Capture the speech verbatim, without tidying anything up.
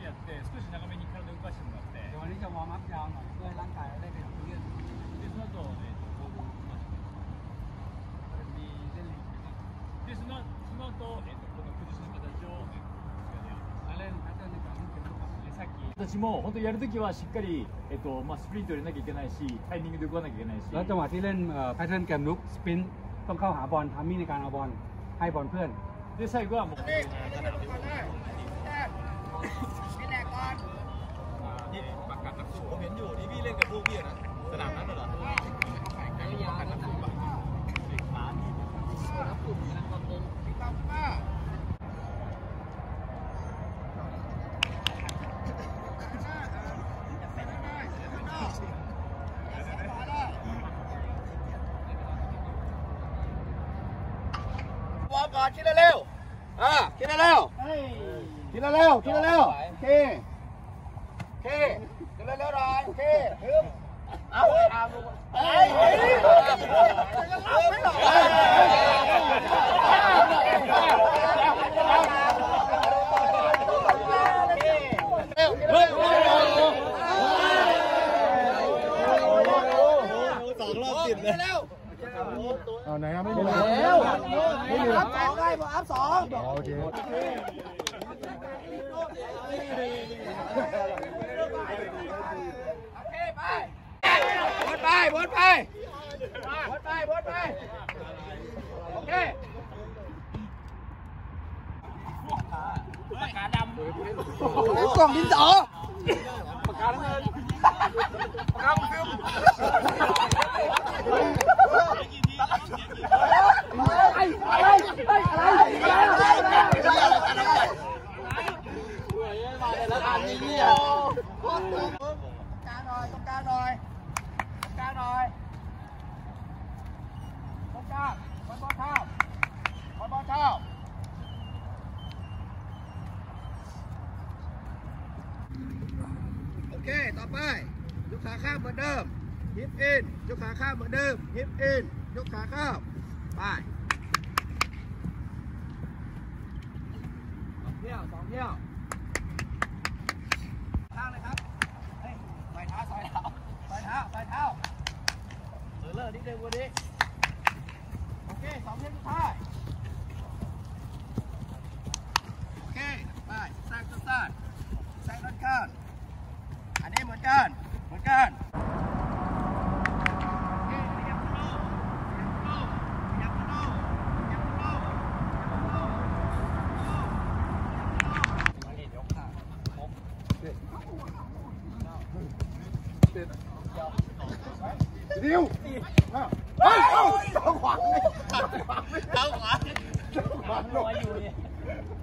やって少し長めに体を動かしてもらって。 วันนี้จะวอร์มอัพยาวหน่อยเพื่อให้ร่างกายได้เป็นเลื่อนでその後えっとボールを回して。 มีเล่นลีกでそのその後えっとこの崩しの形をเล่นแพทเทิร์นในการเล่นเกมลุกさっき私も本当やるときはしっかり、えっとまあ、スプリント入れなきゃいけないしタイミングで動かなきゃいけないしแล้วจังหวะที่เล่นแพทเทิร์นเกมลุกสปรินต์ต้องเข้าหาบอลทามมิ่งในการเอาบอลให้บอลเพื่อนで最後はもうนี่แหละก่อนนี่ปากกัดนักสู้ผมเห็นอยู่ที่พี่เล่นกับลูกพี่นะสนามนั้นเหรอใช่ใช่ปากกัดนักสู้ป่ะเด็กขาที่นักสู้นักบอลตรงพี่ตั้มป้าวอร์มก่อนคิดเร็วๆอ่าคิดเร็วๆคิดเร็วๆคิดเร็วๆโอเคโอเคคิดเร็วๆหน่อยโอเคฮึบเอาเอาลูกเฮ้ยเฮ้ยไม่หรอกเร็วเร็วสองรอบติดเลยเอาไหนครับไม่มีแล้วไม่มีอัพสองไงบอกอัพสองโอเคโอเคไปวนไปวนไปวนไปวนไปโอเคปากกาดำกล่องดินสอปากกาน้ำเงินปากกาฟิวโอเคต่อไปยกขาข้ามเหมือนเดิมฮิปอินยกขาข้ามเหมือนเดิมฮิปอินยกขาข้ามไปสองเที่ยวสองเที่ยวข้างเลยครับเฮ้ยใส่เท้าใส่เท้าใส่เท้าใส่เท้าเออเลิศนิดนึงวันนี้โอเคสองเที่ยวสุดท้ายโอเคไปแซงตัวสั้นแซงด้านข้างอันนี้เหมือนกันเหมือนกันดิวเฮ้ยเท้าขวาเท้าขวาเท้าขวาลงอยู่